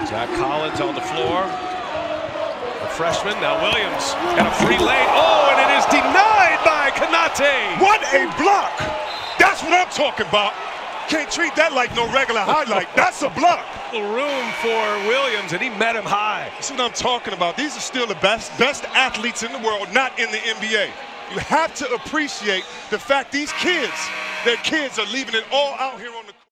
Zach Collins on the floor. The freshman, now Williams got a free lane. Oh, and it is denied by Konate. What a block! That's what I'm talking about. Can't treat that like no regular highlight. That's a block. Room for Williams, and he met him high. That's what I'm talking about. These are still the best athletes in the world, not in the NBA. You have to appreciate the fact these kids, their kids are leaving it all out here on the court.